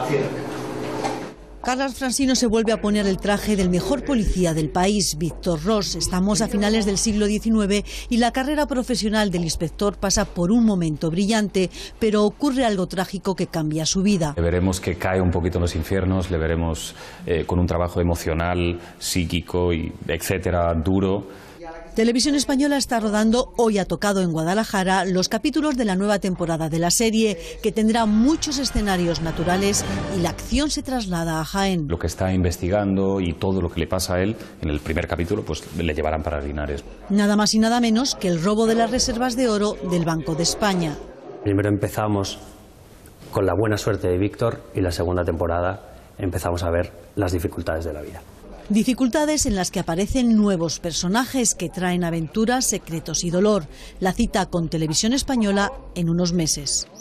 Carles Francino se vuelve a poner el traje del mejor policía del país, Víctor Ros. Estamos a finales del siglo XIX y la carrera profesional del inspector pasa por un momento brillante, pero ocurre algo trágico que cambia su vida. Le veremos que cae un poquito en los infiernos, le veremos con un trabajo emocional, psíquico, y etcétera, duro. Televisión Española está rodando, hoy ha tocado en Guadalajara, los capítulos de la nueva temporada de la serie, que tendrá muchos escenarios naturales y la acción se traslada a Jaén. Lo que está investigando y todo lo que le pasa a él en el primer capítulo, pues le llevarán para Linares. Nada más y nada menos que el robo de las reservas de oro del Banco de España. Primero empezamos con la buena suerte de Víctor y la segunda temporada empezamos a ver las dificultades de la vida. Dificultades en las que aparecen nuevos personajes que traen aventuras, secretos y dolor. La cita con Televisión Española en unos meses.